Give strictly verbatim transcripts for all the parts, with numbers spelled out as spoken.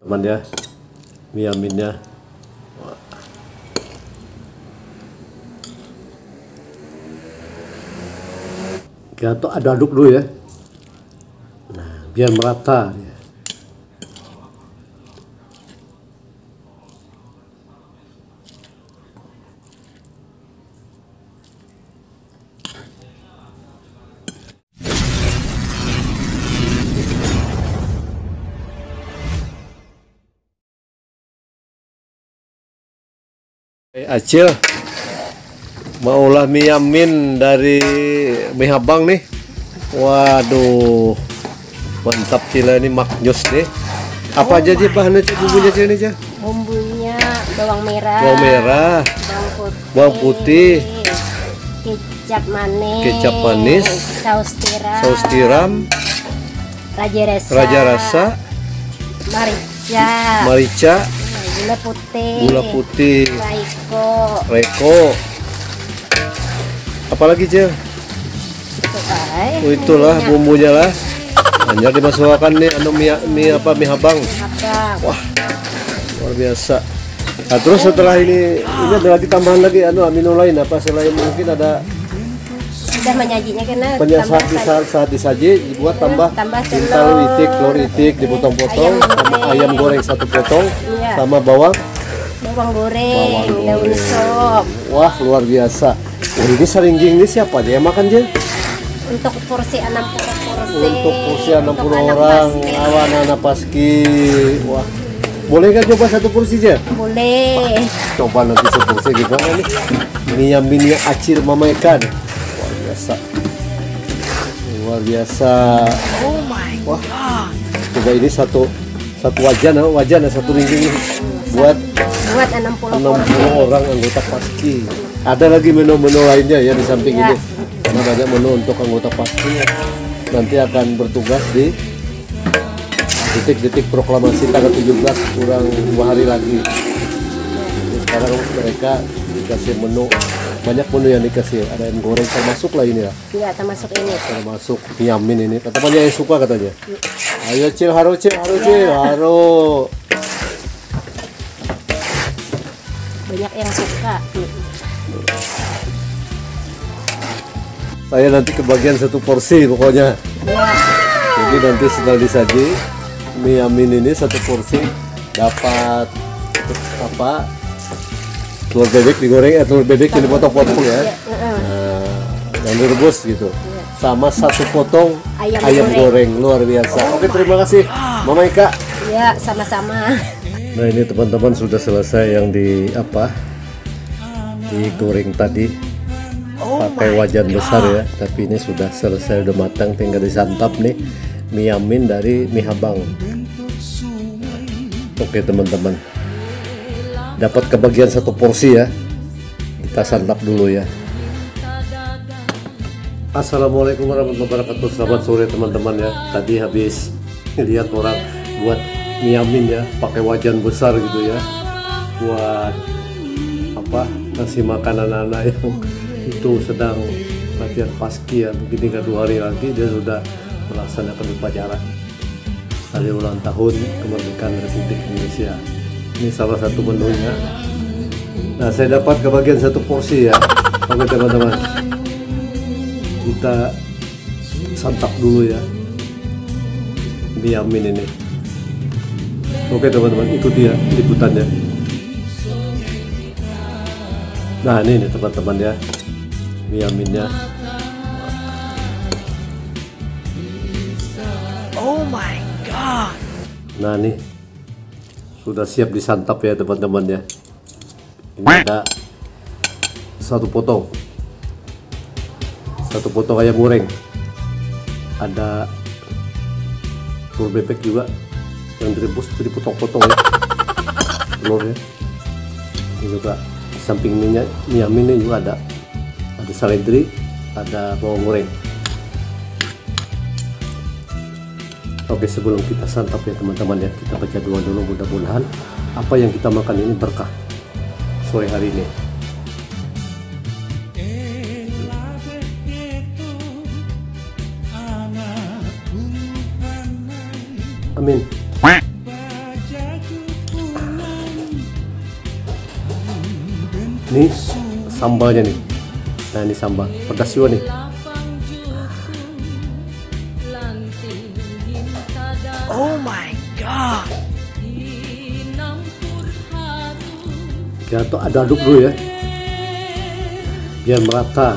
teman ya, mie aminnya. Kita aduk-aduk dulu ya. Nah, biar merata ya. Acil mau olah mie amin dari mie habang nih. Waduh, mantap Cila, ini maknyus nih. Apa oh aja sih bahannya, Cil, bumbunya Cil, ini Cil? Bumbunya bawang merah, bawang merah, bawang putih, bawang putih, kecap manis, kecap manis, saus tiram, saus tiram, raja rasa, raja rasa, merica, merica, gula putih, gula putih, reko, reko. Apalagi Cil? Oh, itulah bumbunya lah. Hanya dimasukkan nih anu mie, mie apa mie habang. Wah, luar biasa. Nah, terus setelah ini ini ada lagi tambahan lagi anu amino lain apa selain mungkin ada sudah menyajinya karena penyajian di saat, saat disaji dibuat tambah telur itik, telur itik dipotong-potong, sama ayam goreng satu potong, iya, sama bawang bawang goreng, bawang goreng. daun sop. Wah, luar biasa. Oh, ini saringging ini siapa aja yang makan, Jen? Untuk porsi enam puluh porsi. Untuk porsi enam puluh orang, awan anak paski. Wah, boleh nggak coba satu porsi aja? Boleh. Coba nanti seporsi gimana nih? Mie aminnya Acil Mama Ikan. Luar biasa. Luar biasa. Oh my Wah, coba ini satu satu wajan, wajan satu ringgit ini buat buat enam puluh orang anggota paski. Ada lagi menu-menu lainnya ya di samping ya. Ini. Karena banyak menu untuk anggota paski nanti akan bertugas di detik-detik proklamasi tanggal tujuh belas, kurang dua hari lagi. Jadi sekarang mereka dikasih menu, banyak menu yang dikasih, ada yang goreng termasuk lah ini ya. Iya, termasuk ini. Termasuk mie amin ini. Kata banyak yang suka katanya. Ayo Cil, haro Cil, haro Cil, haro. Banyak yang suka. Saya nanti kebagian satu porsi pokoknya. Ya. Jadi nanti setelah disaji mie amin ini satu porsi dapat apa? Telur bebek digoreng, eh, telur bebek yang dipotong-potong ya. Nah, yang direbus gitu. Sama satu potong ayam, ayam goreng. goreng luar biasa. Oke, terima kasih Mama Ika. Ya, sama-sama. Nah, ini teman-teman sudah selesai yang di apa? Digoreng tadi. Pakai wajan besar ya, tapi ini sudah selesai, udah matang, tinggal disantap nih mie amin dari mie habang. Oke teman-teman, dapat kebagian satu porsi ya, kita santap dulu ya. Assalamualaikum warahmatullahi wabarakatuh. Selamat sore teman-teman ya. Tadi habis lihat orang buat mie amin ya, pakai wajan besar gitu ya, buat apa, kasih makan anak-anak yang itu sedang latihan paski ya. Mungkin tinggal dua hari lagi dia sudah melaksanakan upacara hari ulang tahun kemerdekaan Republik Indonesia. Ini salah satu menunya. Nah, saya dapat kebagian satu porsi ya. Oke teman-teman, kita santap dulu ya mie amin ini. Oke teman-teman, ikuti ya liputannya. Nah, ini nih teman-teman ya, mie aminnya. Oh my god. Nah, nih sudah siap disantap ya teman-teman ya. Ini ada satu potong, satu potong ayam goreng. Ada telur bebek juga yang direbus, itu dipotong-potong ya telurnya. Ini juga di samping minyak mie amin ini juga ada ada seledri, ada bawang goreng. Oke, sebelum kita santap ya teman-teman ya, kita baca doa dulu, mudah-mudahan apa yang kita makan ini berkah sore hari ini. Amin. Ini sambalnya nih. Nah ini sambal pedas juga nih. Oh my god. Kita tuh aduk dulu ya, biar merata.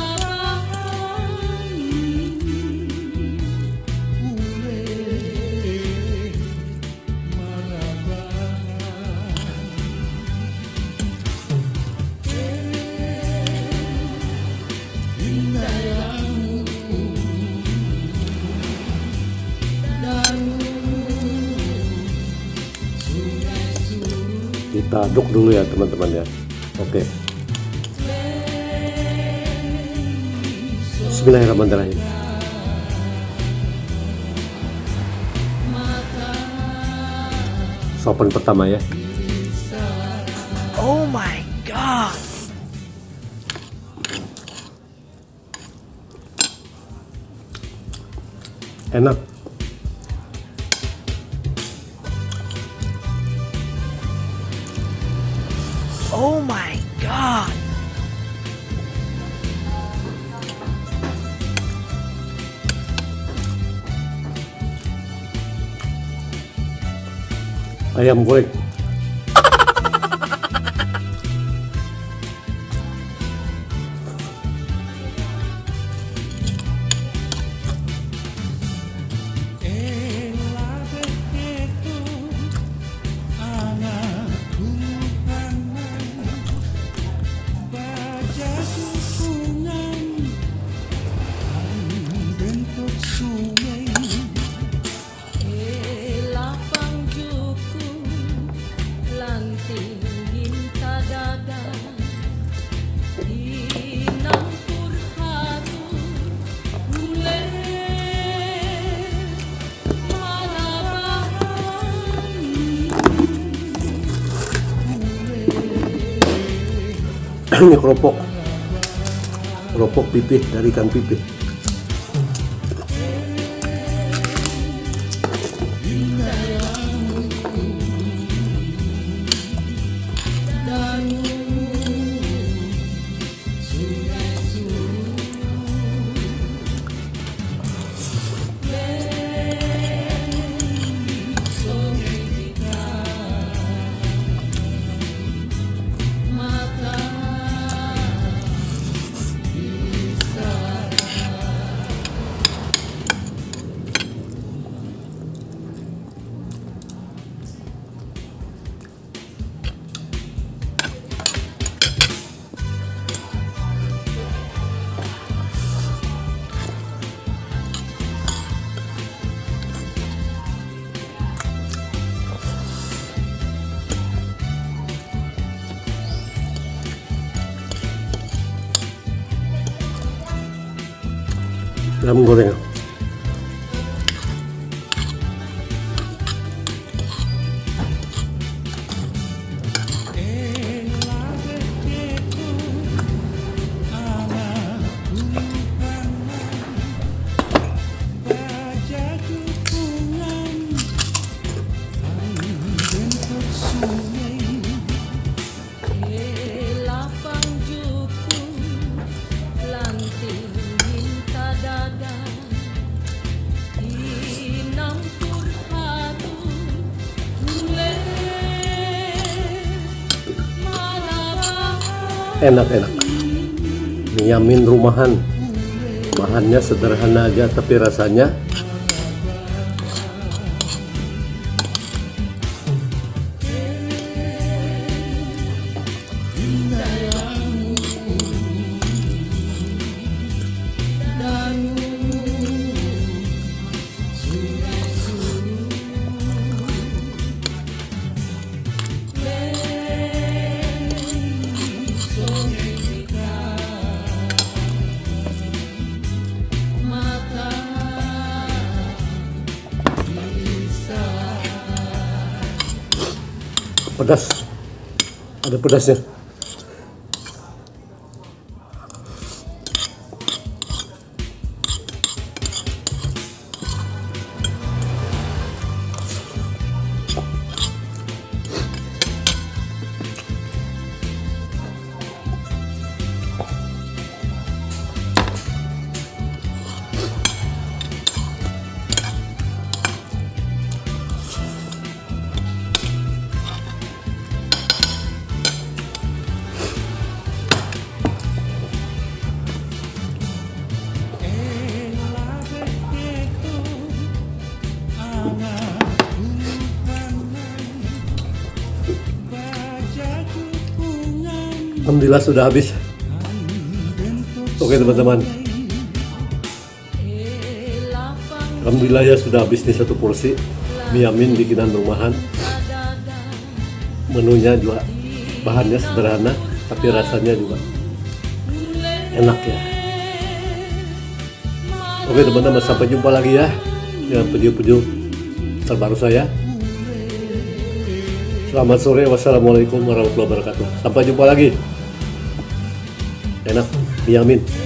Kita aduk dulu ya teman-teman ya. Oke. Bismillahirrahmanirrahim. Sopan pertama ya. Oh my god. Enak. Oh my god. Ayam goreng. Ini keropok, keropok pipih dari ikan pipih. Ayam goreng. Enak-enak, nyamin rumahan, bahannya sederhana aja tapi rasanya pedas, ada pedasnya. Alhamdulillah sudah habis. Oke teman-teman, alhamdulillah ya sudah habis nih satu porsi mie Amin bikinan rumahan. Menunya juga bahannya sederhana tapi rasanya juga enak ya. Oke teman-teman, sampai jumpa lagi ya dengan video-video terbaru saya. Selamat sore, wassalamualaikum warahmatullahi wabarakatuh. Sampai jumpa lagi. Enak, mie Amin.